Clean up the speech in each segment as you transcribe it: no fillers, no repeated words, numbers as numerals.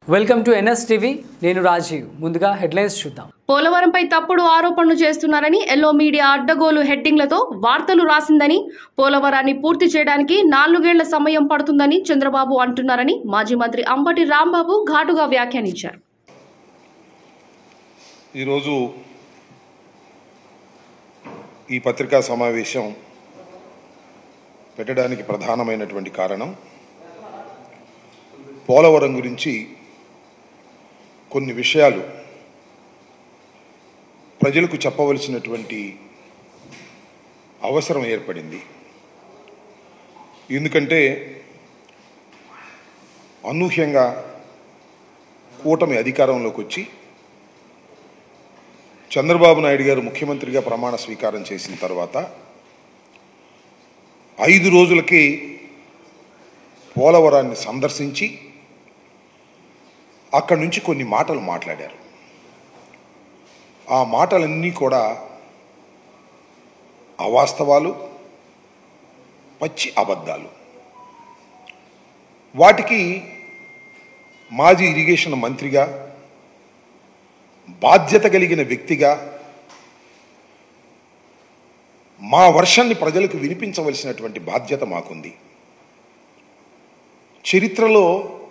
Welcome to NSTV నేను రాజీవ్ ముందుగా headlines చూద్దాం పోలవరంపై తప్పుడు ఆరోపణలు చేస్తున్నారని ఎల్లో మీడియా అడ్డగోలు హెడ్డింగ్లతో వార్తలు రాసిందని పోలవరాన్ని పూర్తి చేయడానికి 4 ఏళ్ల సమయం పడుతుందని చంద్రబాబు అంటున్నారని మాజీ మంత్రి అంబటి రాంబాబు ఘాటుగా వ్యాఖ్యానించారు. ఈరోజు ఈ పత్రికా సమావేశం పెట్టడానికి ప్రధానమైనటువంటి కారణం పోలవరం గురించి కొన్ని విషయాలు ప్రజలకు చెప్పవలసినటువంటి అవసరం ఏర్పడింది. ఎందుకంటే అనూహ్యంగా కూటమి అధికారంలోకి వచ్చి చంద్రబాబు నాయుడు గారు ముఖ్యమంత్రిగా ప్రమాణ స్వీకారం చేసిన తర్వాత 5 రోజులకి పోలవరాన్ని సందర్శించి అక్కడి నుంచి కొన్ని మాటలు మాట్లాడారు. ఆ మాటలన్నీ కూడా అవాస్తవాలు, పచ్చి అబద్ధాలు. వాటికి మాజీ ఇరిగేషన్ మంత్రిగా, బాధ్యత కలిగిన వ్యక్తిగా మా వర్షాన్ని ప్రజలకు వినిపించవలసినటువంటి బాధ్యత మాకుంది. చరిత్రలో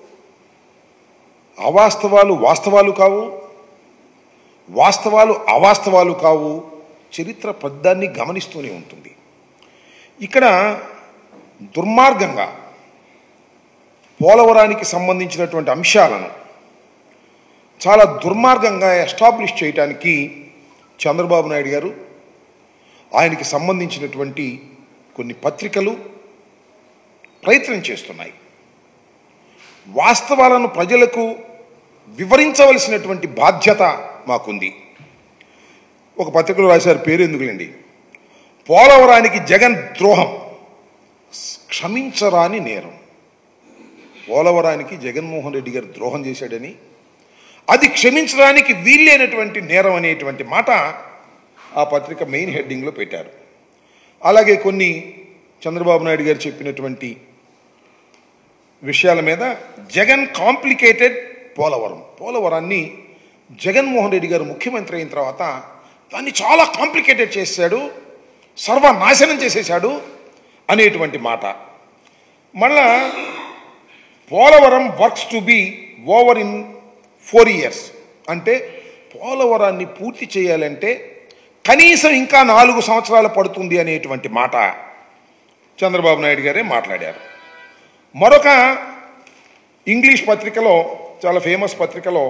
అవాస్తవాలు వాస్తవాలు కావు, వాస్తవాలు అవాస్తవాలు కావు. చరిత్ర ప్రధాన్ని గమనిస్తూనే ఉంటుంది. ఇక్కడ దుర్మార్గంగా పోలవరానికి సంబంధించినటువంటి అంశాలను చాలా దుర్మార్గంగా ఎస్టాబ్లిష్ చేయడానికి చంద్రబాబు నాయుడు గారు, ఆయనకి సంబంధించినటువంటి కొన్ని పత్రికలు ప్రయత్నం చేస్తున్నాయి. వాస్తవాలను ప్రజలకు వివరించవలసినటువంటి బాధ్యత మాకుంది. ఒక పత్రికలో రాశారు, పేరు ఎందుకులేండి, పోలవరానికి జగన్ ద్రోహం క్షమించరాని నేరం. పోలవరానికి జగన్మోహన్ రెడ్డి గారు ద్రోహం చేశాడని, అది క్షమించడానికి వీల్లేనటువంటి నేరం అనేటువంటి మాట ఆ పత్రిక మెయిన్ హెడ్డింగ్లో పెట్టారు. అలాగే కొన్ని చంద్రబాబు నాయుడు గారు చెప్పినటువంటి విషయాల మీద జగన్ కాంప్లికేటెడ్ పోలవరాన్ని జగన్మోహన్ రెడ్డి గారు ముఖ్యమంత్రి అయిన తర్వాత దాన్ని చాలా కాంప్లికేటెడ్ చేశాడు, సర్వనాశనం చేసేశాడు అనేటువంటి మాట. మళ్ళా Polavaram works to be over in 4 years అంటే పోలవరాన్ని పూర్తి చేయాలంటే కనీసం ఇంకా 4 సంవత్సరాలు పడుతుంది అనేటువంటి మాట చంద్రబాబు నాయుడు గారే మాట్లాడారు. మరొక ఇంగ్లీష్ పత్రికలో, చాలా ఫేమస్ పత్రికలో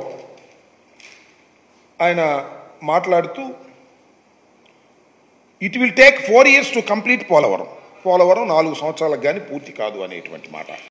ఆయన మాట్లాడుతూ it will take 4 years to complete Polavaram 4 సంవత్సరాలకు కానీ పూర్తి కాదు అనేటువంటి మాట.